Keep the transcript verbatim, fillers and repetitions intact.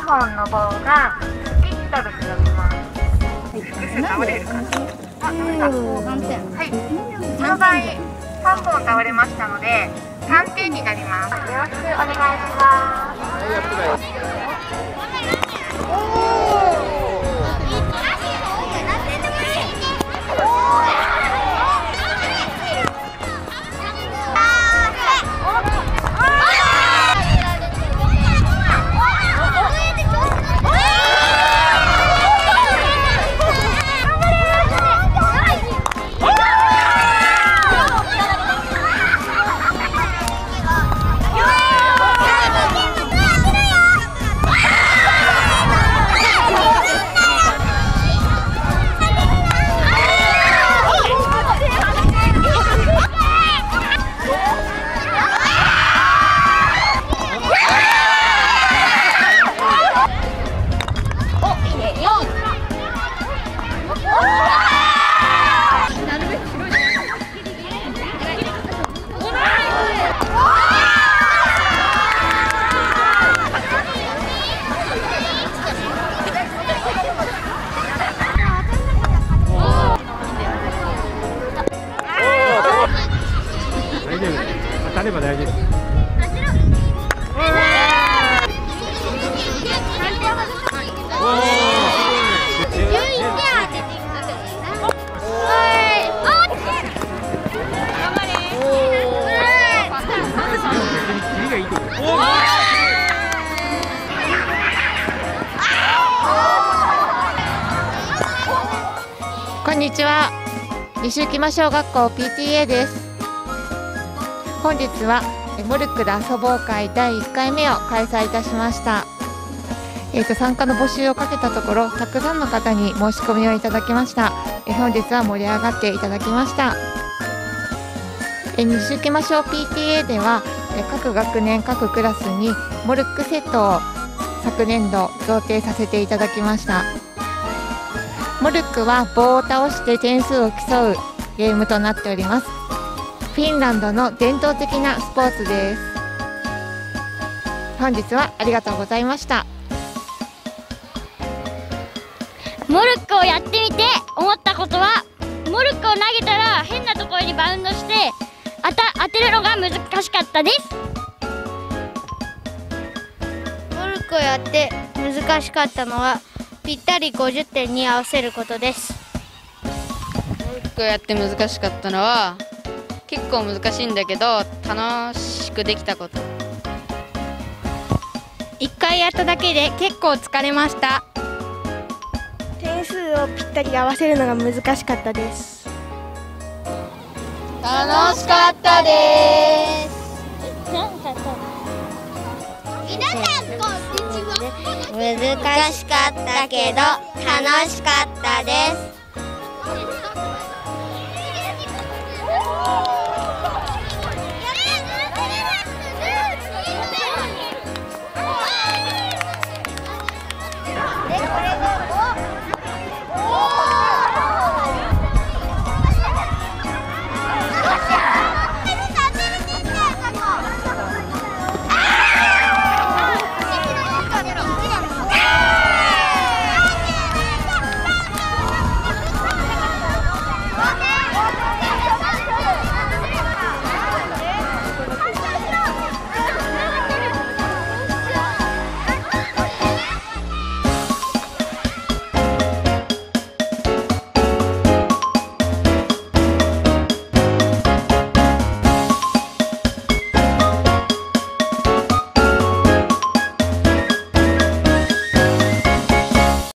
ほんの棒がピットルと呼びます。倒れるかな。あ、はい。その場合さんぼん倒れましたのでさんてんになります。よろしくお願いします。 当たれば大丈夫。 こんにちは。西浮間小学校 ピーティーエー です。本日はモルックで遊ぼう会だいいっかいめを開催いたしました。えーと参加の募集をかけたところ、たくさんの方に申し込みをいただきました。えー、本日は盛り上がっていただきました。えー、西浮間小 ピーティーエー では、えー、各学年各クラスにモルックセットを昨年度贈呈させていただきました。モルックは棒を倒して点数を競うゲームとなっております。フィンランドの伝統的なスポーツです。本日はありがとうございました。 モルックをやってみて思ったことは、モルックを投げたら変なところにバウンドして当た当てるのが難しかったです。 モルックをやって難しかったのはぴったりごじゅってんに合わせることです。 モルックをやって難しかったのは結構難しいんだけど楽しくできたこと。 いっかいやっただけで結構疲れました。 点数をぴったり合わせるのが難しかったです。 楽しかったです。 皆さんこんにちは。 難しかったけど楽しかったです。